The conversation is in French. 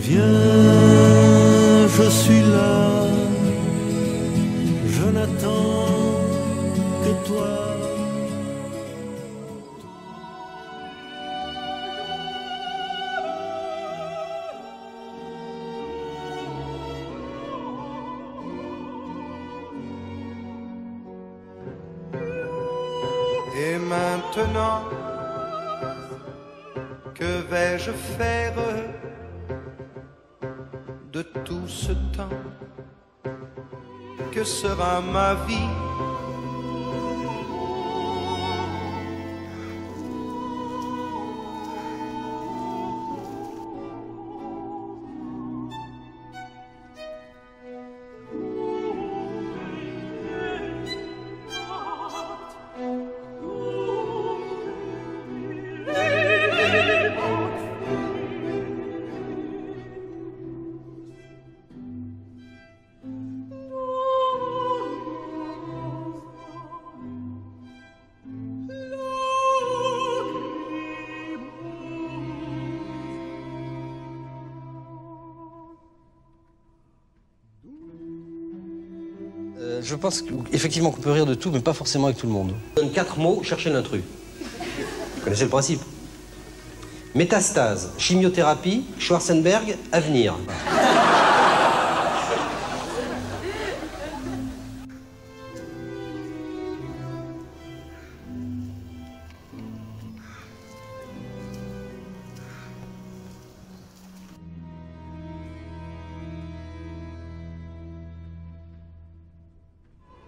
Viens, je suis là, je n'attends que toi. Et maintenant, que vais-je faire de tout ce temps? Que sera ma vie? Je pense effectivement qu'on peut rire de tout, mais pas forcément avec tout le monde. Je donne 4 mots, cherchez l'intrus. Vous connaissez le principe. Métastase, chimiothérapie, Schwarzenberg, avenir.